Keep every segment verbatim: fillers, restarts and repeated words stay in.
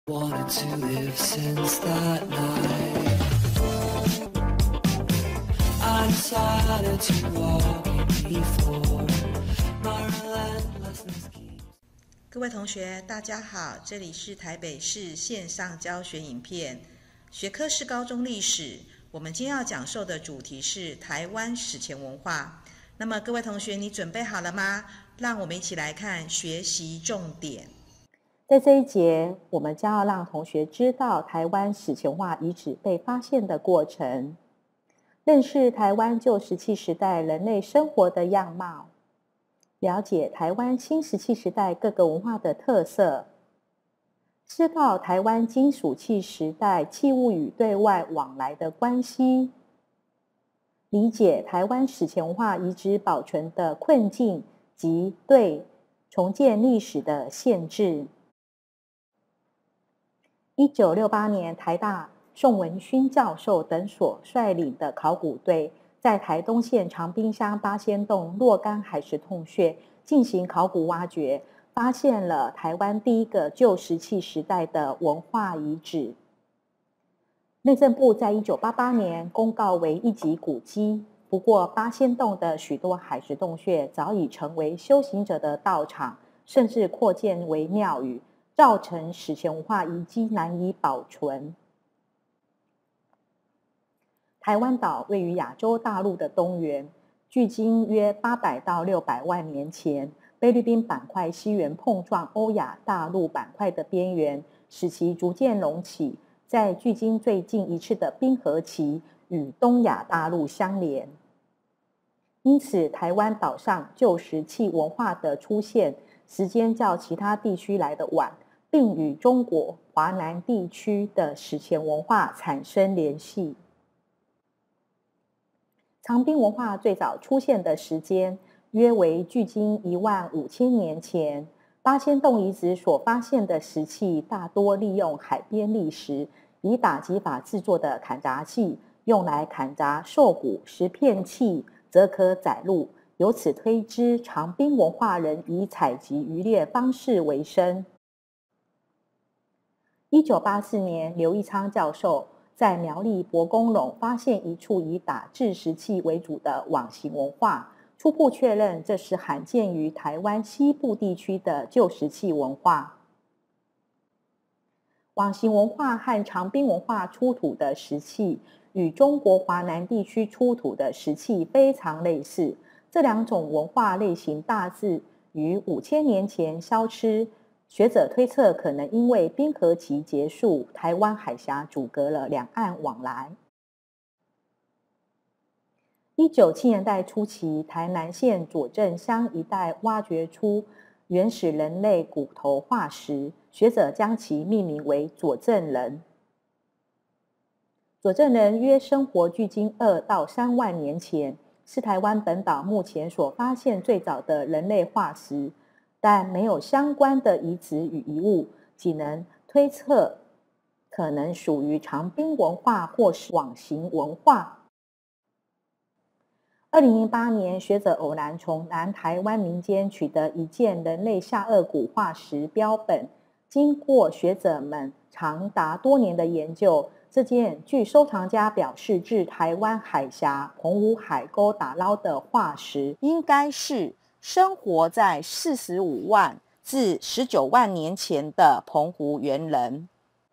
Wanted to live since that night. I decided to walk before my relentlessness keeps. 各位同学，大家好，这里是台北市线上教学影片，学科是高中历史。我们今天要讲授的主题是台湾史前文化。那么各位同学，你准备好了吗？让我们一起来看学习重点。 在这一节，我们将要让同学知道台湾史前文化遗址被发现的过程，认识台湾旧石器时代人类生活的样貌，了解台湾新石器时代各个文化的特色，知道台湾金属器时代器物与对外往来的关系，理解台湾史前文化遗址保存的困境及对重建历史的限制。一九六八年，台大宋文勋教授等所率领的考古队，在台东县长滨乡八仙洞若干海蚀洞穴进行考古挖掘，发现了台湾第一个旧石器时代的文化遗址。内政部在一九八八年公告为一级古迹，不过八仙洞的许多海蚀洞穴早已成为修行者的道场，甚至扩建为庙宇，造成史前文化遗迹难以保存。台湾岛位于亚洲大陆的东缘，距今约八百到六百万年前，菲律宾板块西缘碰撞欧亚大陆板块的边缘，使其逐渐隆起，在距今最近一次的冰河期与东亚大陆相连。因此，台湾岛上旧石器文化的出现时间较其他地区来得晚，并与中国华南地区的史前文化产生联系。长滨文化最早出现的时间约为距今一万五千年前。八仙洞遗址所发现的石器大多利用海边砾石以打击法制作的砍砸器，用来砍砸兽骨、石片器，则可载入。由此推知，长滨文化人以采集渔猎方式为生。一九八四年，刘义昌教授在苗栗伯公垄发现一处以打制石器为主的网形文化，初步确认这是罕见于台湾西部地区的旧石器文化。网形文化和长滨文化出土的石器与中国华南地区出土的石器非常类似，这两种文化类型大致于五千年前消失。学者推测，可能因为冰河期结束，台湾海峡阻隔了两岸往来。一九七年代初期，台南县左镇乡一带挖掘出原始人类骨头化石，学者将其命名为左镇人。左镇人约生活距今二到三万年前，是台湾本岛目前所发现最早的人类化石。但没有相关的遗址与遗物，仅能推测可能属于长滨文化或是网形文化。二零零八年，学者偶然从南台湾民间取得一件人类下颚骨化石标本，经过学者们长达多年的研究，这件据收藏家表示至台湾海峡澎湖海沟打捞的化石，应该是生活在四十五万至十九万年前的澎湖猿人。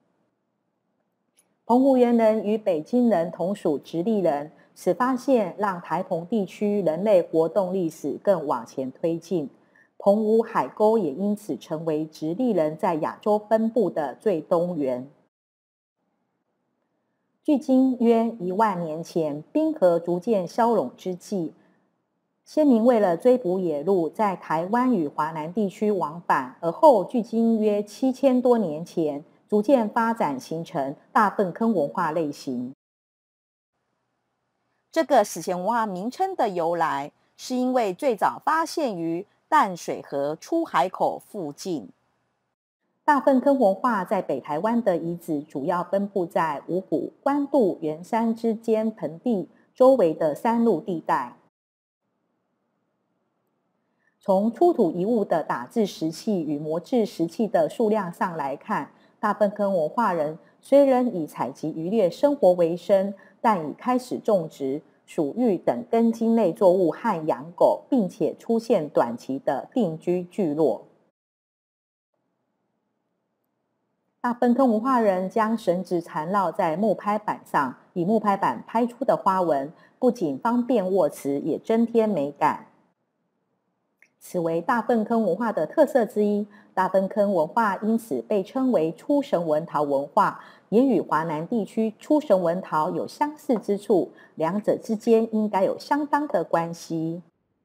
澎湖猿人与北京人同属直立人，此发现让台澎地区人类活动历史更往前推进。澎湖海沟也因此成为直立人在亚洲分布的最东缘。距今约一万年前，冰河逐渐消融之际，先民为了追捕野鹿，在台湾与华南地区往返，而后距今约七千多年前，逐渐发展形成大粪坑文化类型。这个史前文化名称的由来，是因为最早发现于淡水河出海口附近。大粪坑文化在北台湾的遗址主要分布在五股、关渡、圆山之间盆地周围的山路地带。从出土遗物的打制石器与磨制石器的数量上来看， 大粪坑文化人虽仍以采集渔猎生活为生，但已开始种植薯玉等根茎类作物和养狗，并且出现短期的定居聚落。大粪坑文化人将绳子缠绕在木拍板上，以木拍板拍出的花纹不仅方便握持，也增添美感。此为大粪坑文化的特色之一。大粪坑文化因此被称为出神文陶文化，也与华南地区出神文陶有相似之处，两者之间应该有相当的关系。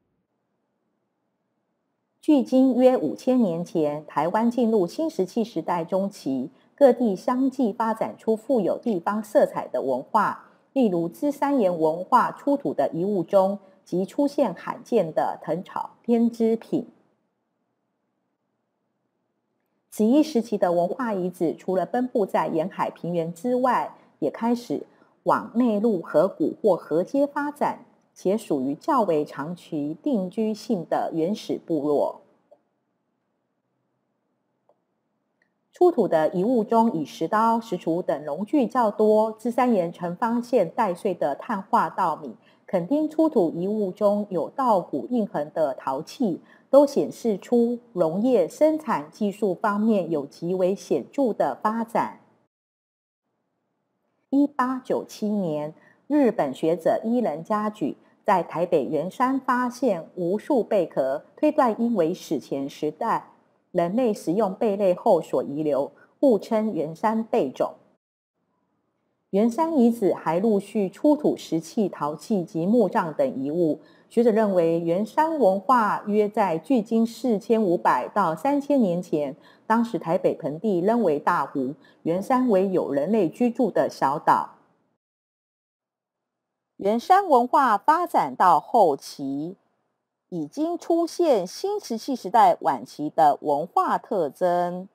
距今约五千年前，台湾进入新石器时代中期，各地相继发展出富有地方色彩的文化，例如芝山岩文化出土的遗物中，即出现罕见的藤草编织品。此一时期的文化遗址，除了分布在沿海平原之外，也开始往内陆河谷或河街发展，且属于较为长期定居性的原始部落。出土的遗物中，以石刀、石锄等农具较多，芝山岩呈方线带穗的碳化稻米，垦丁出土遗物中有稻谷印痕的陶器，都显示出农业生产技术方面有极为显著的发展。一八九七年，日本学者伊能嘉矩在台北圆山发现无数贝壳，推断应为史前时代人类食用贝类后所遗留，故称圆山贝种。圆山遗址还陆续出土石器、陶器及木杖等遗物。学者认为，圆山文化约在距今四千五百到三千年前，当时台北盆地仍为大湖，圆山为有人类居住的小岛。圆山文化发展到后期，已经出现新石器时代晚期的文化特征。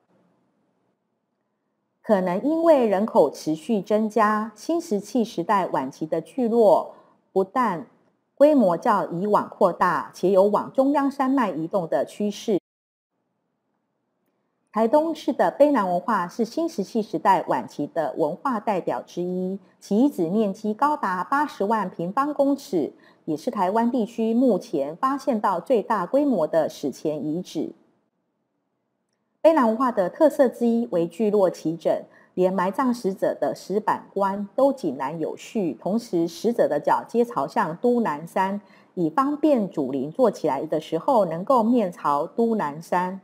可能因为人口持续增加，新石器时代晚期的聚落不但规模较以往扩大，且有往中央山脉移动的趋势。台东市的卑南文化是新石器时代晚期的文化代表之一，其遗址面积高达八十万平方公尺，也是台湾地区目前发现到最大规模的史前遗址。卑南文化的特色之一为聚落齐整，连埋葬死者的石板棺都井然有序，同时死者的脚皆朝向都南山，以方便祖灵坐起来的时候能够面朝都南山。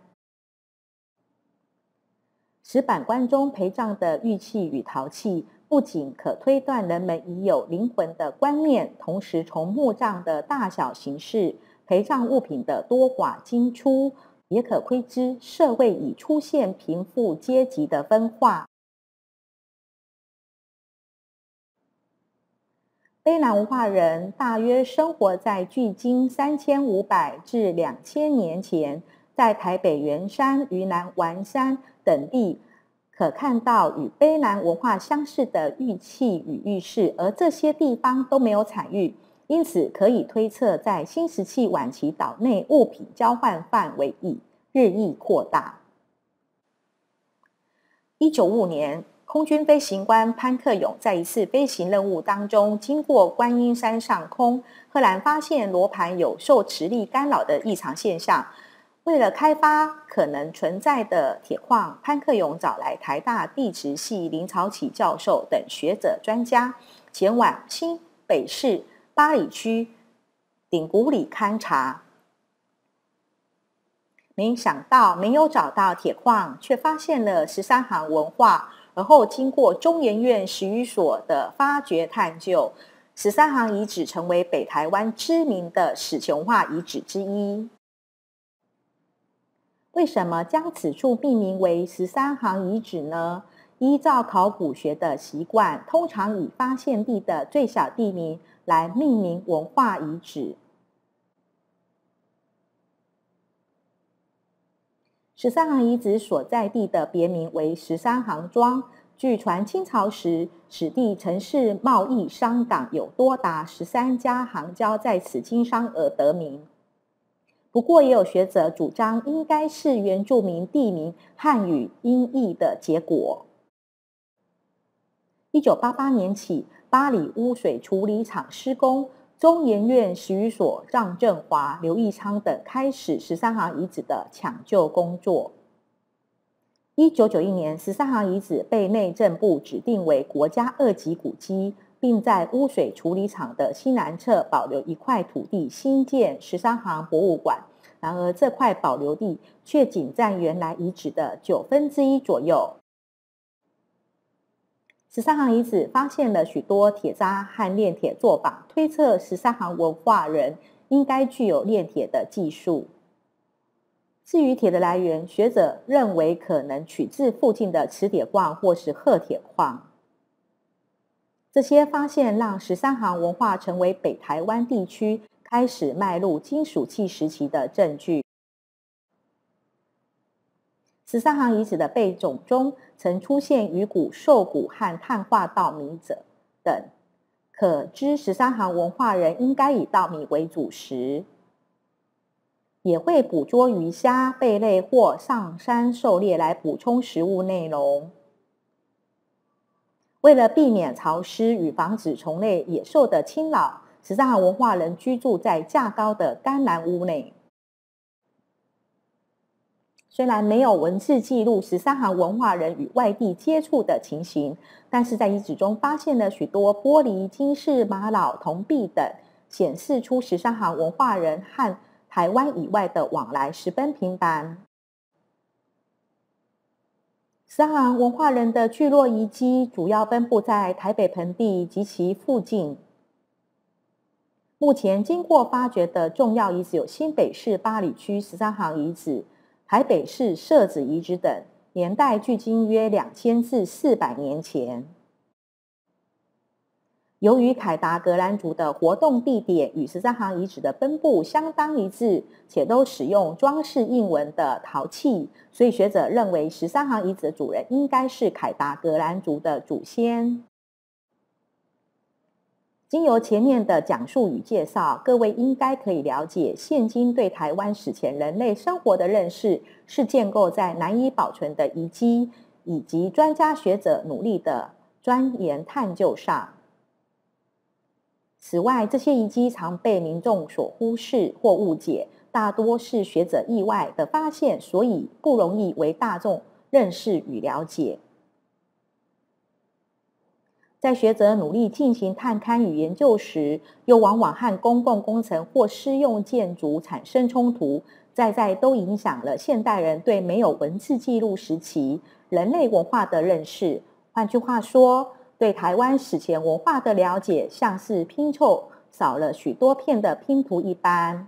石板棺中陪葬的玉器与陶器，不仅可推断人们已有灵魂的观念，同时从墓葬的大小形式、陪葬物品的多寡精粗，也可窥知社会已出现贫富阶级的分化。卑南文化人大约生活在距今三千五百至两千年前，在台北圆山、云南丸山等地可看到与卑南文化相似的玉器与玉饰，而这些地方都没有产玉，因此可以推测，在新石器晚期岛内物品交换范围已日益扩大。一九五五年，空军飞行官潘克勇在一次飞行任务当中，经过观音山上空，赫然发现罗盘有受磁力干扰的异常现象。为了开发可能存在的铁矿，潘克勇找来台大地质系林朝启教授等学者专家，前往新北市八里区顶谷里勘察。没想到没有找到铁矿，却发现了十三行文化。而后经过中研院十余所的发掘探究，十三行遗址成为北台湾知名的史前文化遗址之一。为什么将此处命名为十三行遗址呢？依照考古学的习惯，通常以发现地的最小地名来命名文化遗址。十三行遗址所在地的别名为十三行庄，据传清朝时，此地曾是贸易商港，有多达十三家行交在此经商而得名。 不过也有学者主张应该是原住民地名汉语音译的结果。一九八八年起，八里污水处理厂施工，中研院史语所张振华、刘义昌等开始十三行遗址的抢救工作。一九九一年，十三行遗址被内政部指定为国家二级古迹，并在污水处理厂的西南侧保留一块土地，新建十三行博物馆。然而，这块保留地却仅占原来遗址的九分之一左右。十三行遗址发现了许多铁渣和炼铁作坊，推测十三行文化人应该具有炼铁的技术。至于铁的来源，学者认为可能取自附近的磁铁矿或是褐铁矿。这些发现让十三行文化成为北台湾地区开始迈入金属器时期的证据。十三行遗址的贝种中曾出现鱼骨、兽骨和碳化稻米者等，可知十三行文化人应该以稻米为主食，也会捕捉鱼虾、贝类或上山狩猎来补充食物内容。为了避免潮湿与防止虫类、野兽的侵扰，十三行文化人居住在架高的干栏屋内。虽然没有文字记录十三行文化人与外地接触的情形，但是在遗址中发现了许多玻璃、金饰、玛瑙、铜币等，显示出十三行文化人和台湾以外的往来十分频繁。十三行文化人的聚落遗迹主要分布在台北盆地及其附近。目前经过发掘的重要遗址有新北市八里区十三行遗址、台北市社子遗址等，年代距今约两千至四百年前。由于凯达格兰族的活动地点与十三行遗址的分布相当一致，且都使用装饰印文的陶器，所以学者认为十三行遗址的主人应该是凯达格兰族的祖先。经由前面的讲述与介绍，各位应该可以了解，现今对台湾史前人类生活的认识是建构在难以保存的遗迹以及专家学者努力的钻研探究上。此外，这些遗迹常被民众所忽视或误解，大多是学者意外的发现，所以不容易为大众认识与了解。在学者努力进行探勘与研究时，又往往和公共工程或施用建筑产生冲突，在在都影响了现代人对没有文字记录时期人类文化的认识。换句话说，对台湾史前文化的了解，像是拼凑少了许多片的拼图一般。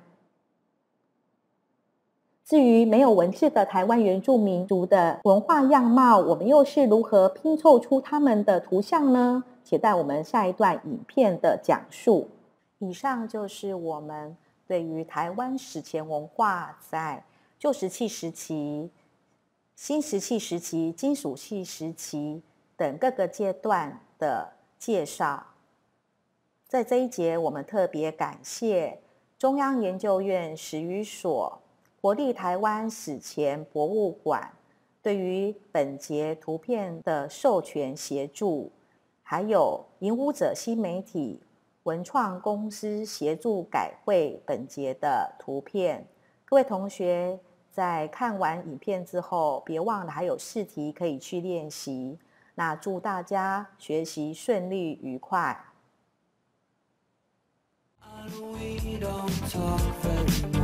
至于没有文字的台湾原住民族的文化样貌，我们又是如何拼凑出他们的图像呢？且待我们下一段影片的讲述。以上就是我们对于台湾史前文化在旧石器时期、新石器时期、金属器时期等各个阶段的介绍。在这一节，我们特别感谢中央研究院史语所、国立台湾史前博物馆对于本节图片的授权协助，还有影舞者新媒体文创公司协助改绘本节的图片。各位同学在看完影片之后，别忘了还有试题可以去练习。那祝大家学习顺利愉快。 We don't talk very much.